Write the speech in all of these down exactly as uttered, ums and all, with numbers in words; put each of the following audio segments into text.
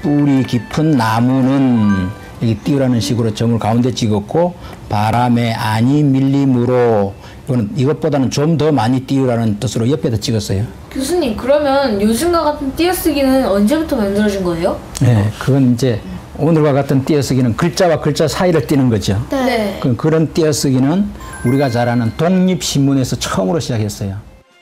뿌리 깊은 나무는 여기 띄우라는 식으로 점을 가운데 찍었고, 바람에 아니 밀림으로, 이거는 이것보다는 좀 더 많이 띄우라는 뜻으로 옆에다 찍었어요. 교수님, 그러면 요즘과 같은 띄어쓰기는 언제부터 만들어진 거예요? 네, 그건 이제 오늘과 같은 띄어쓰기는 글자와 글자 사이를 띄는 거죠. 네. 그럼 그런 띄어쓰기는 우리가 잘 아는 독립신문에서 처음으로 시작했어요.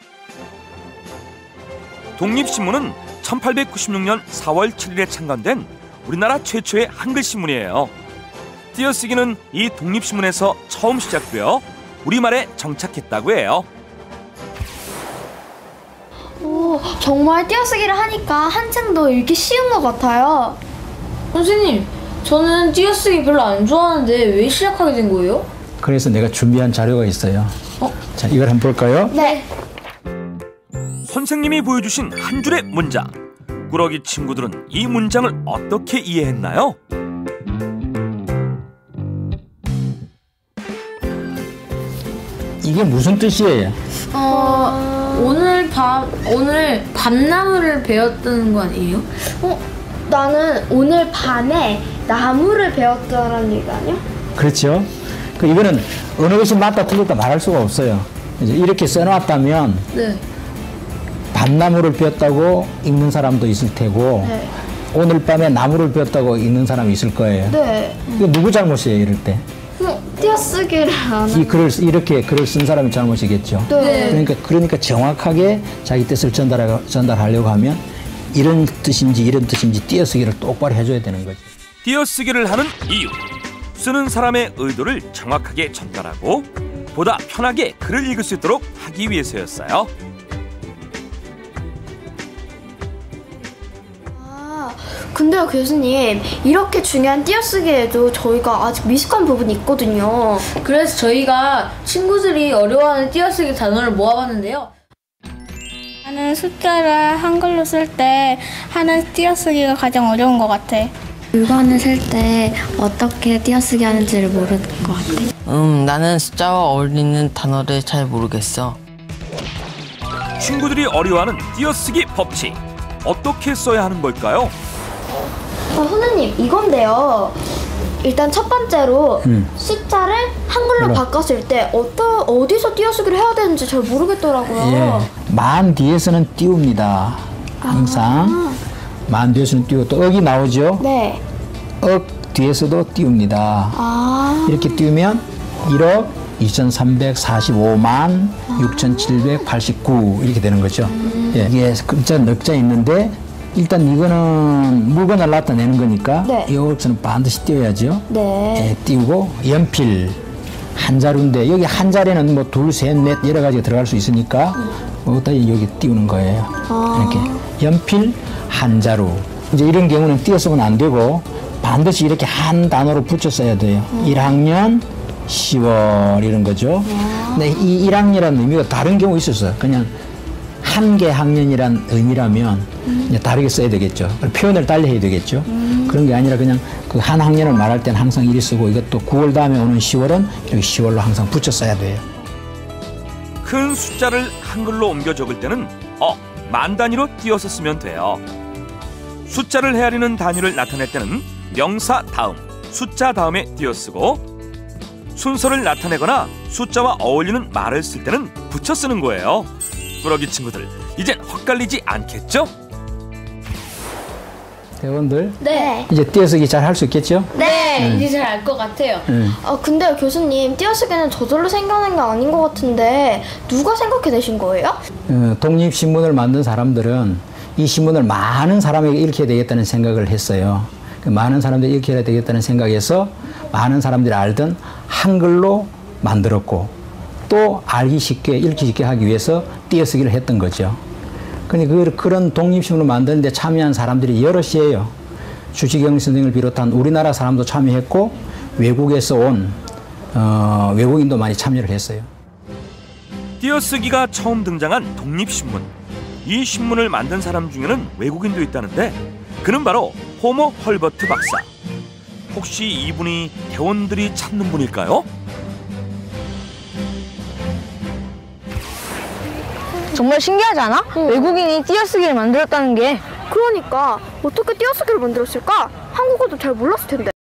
독립신문은 천팔백구십육 년 사월 칠일에 창간된 우리나라 최초의 한글 신문이에요. 띄어쓰기는 이 독립신문에서 처음 시작되어 우리말에 정착했다고 해요. 오, 정말 띄어쓰기를 하니까 한층 더 읽기 쉬운 것 같아요. 선생님, 저는 띄어쓰기 별로 안 좋아하는데 왜 시작하게 된 거예요? 그래서 내가 준비한 자료가 있어요. 어? 자, 이걸 한번 볼까요? 네. 선생님이 보여주신 한 줄의 문장. 꾸러기 친구들은 이 문장을 어떻게 이해했나요? 이게 무슨 뜻이에요? 어, 오늘 밤, 오늘 밤나무를 베었다는 거 아니에요? 어, 나는 오늘 밤에 나무를 베었다는 얘기 아니야? 그렇죠. 그 이거는 어느 것이 맞다 틀렸다 말할 수가 없어요. 이제 이렇게 써놨다면 네. 밤나무를 베었다고 읽는 사람도 있을 테고, 네. 오늘 밤에 나무를 베었다고 읽는 사람이 있을 거예요. 네. 이거 누구 잘못이에요, 이럴 때? 어, 띄어쓰기를 안 이 글을 이렇게 글을 쓴 사람이 잘못이겠죠. 네. 그러니까 그러니까 정확하게 자기 뜻을 전달하, 전달하려고 하면 이런 뜻인지 이런 뜻인지 띄어쓰기를 똑바로 해줘야 되는 거죠. 띄어쓰기를 하는 이유. 쓰는 사람의 의도를 정확하게 전달하고 보다 편하게 글을 읽을 수 있도록 하기 위해서였어요. 아, 근데요 교수님, 이렇게 중요한 띄어쓰기에도 저희가 아직 미숙한 부분이 있거든요. 그래서 저희가 친구들이 어려워하는 띄어쓰기 단어를 모아봤는데요. 나는 숫자를 한글로 쓸 때 하는 띄어쓰기가 가장 어려운 것 같아. 물건을 쓸 때 어떻게 띄어쓰기 하는지를 모르는 것 같아. 음, 나는 숫자와 어울리는 단어를 잘 모르겠어. 친구들이 어려워하는 띄어쓰기 법칙. 어떻게 써야 하는 걸까요? 어, 선생님, 이건데요. 일단 첫 번째로 음. 숫자를 한글로 물론. 바꿨을 때 어떠, 어디서 띄어쓰기를 해야 되는지 잘 모르겠더라고요. 예, 만 뒤에서는 띄웁니다. 항상 만 뒤에서는 띄우고 또 억이 나오죠. 네. 억 뒤에서도 띄웁니다. 아. 이렇게 띄우면 일억 이천삼백사십오만 육천칠백팔십구 이렇게 되는 거죠. 예, 이게 글자 넉 자 있는데 일단 이거는 물건을 나타내는 거니까 네. 여기서는 반드시 띄워야죠. 네. 예, 띄우고 연필 한 자루인데 여기 한 자리는 뭐 둘, 셋, 넷 여러 가지가 들어갈 수 있으니까 여기다 여기 띄우는 거예요. 아. 이렇게 연필 한 자루. 이제 이런 경우는 띄어쓰면 안 되고 반드시 이렇게 한 단어로 붙여 써야 돼요. 음. 일 학년 시월 이런 거죠. 근데 이 일 학년이라는 의미가 다른 경우 있었어요. 그냥 한 개 학년이란 의미라면 음. 이제 다르게 써야 되겠죠. 표현을 달리 해야 되겠죠. 음. 그런 게 아니라 그냥 그 한 학년을 말할 때는 항상 일이 쓰고 이것도 구월 다음에 오는 시월은 이렇게 시월로 항상 붙여 써야 돼요. 큰 숫자를 한글로 옮겨 적을 때는 어, 만 단위로 띄어서 쓰면 돼요. 숫자를 헤아리는 단위를 나타낼 때는 명사 다음, 숫자 다음에 띄어쓰고 순서를 나타내거나 숫자와 어울리는 말을 쓸 때는 붙여 쓰는 거예요. 꾸러기 친구들, 이젠 헛갈리지 않겠죠? 대원들 네. 이제 띄어쓰기 잘 할 수 있겠죠? 네, 이제 잘 알 것 같아요. 네. 아, 근데요 교수님, 띄어쓰기는 저절로 생겨난 게 아닌 것 같은데 누가 생각해내신 거예요? 어, 독립신문을 만든 사람들은 이 신문을 많은 사람에게 읽혀야 되겠다는 생각을 했어요. 그 많은 사람들이 읽혀야 되겠다는 생각에서 많은 사람들이 알던 한글로 만들었고 또 알기 쉽게 읽기 쉽게 하기 위해서 띄어쓰기를 했던 거죠. 그러니까 그, 그런 독립신문을 만드는데 참여한 사람들이 여럿이에요. 주지경 선생을 비롯한 우리나라 사람도 참여했고 외국에서 온 어, 외국인도 많이 참여를 했어요. 띄어쓰기가 처음 등장한 독립신문. 이 신문을 만든 사람 중에는 외국인도 있다는데 그는 바로 호모 헐버트 박사. 혹시 이분이 대원들이 찾는 분일까요? 정말 신기하지 않아? 외국인이 띄어쓰기를 만들었다는 게. 그러니까 어떻게 띄어쓰기를 만들었을까? 한국어도 잘 몰랐을 텐데.